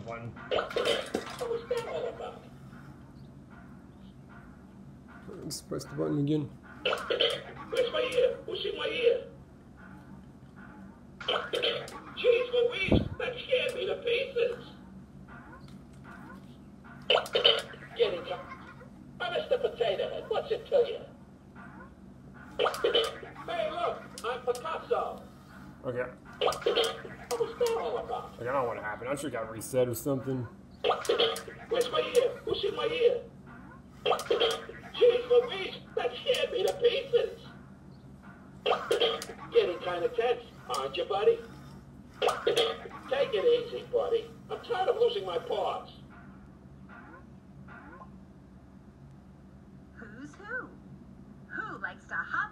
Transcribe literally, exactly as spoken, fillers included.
button. What was that all about? Let's press the button again. Where's my ear? Who's in my ear? Jeez Louise, that scared me to pieces. Get it, John. Oh, Mister Potato Head, what's it to you? Hey, look, I'm Picasso. Okay. What was that all about? Like, I don't know what happened. I'm sure it got reset or something. Where's my ear? Who's in my ear? Jeez Louise, that scared me to pieces. Getting kind of tense, aren't you, buddy? Take it easy, buddy. I'm tired of losing my paws. Who's who? Who likes to hide?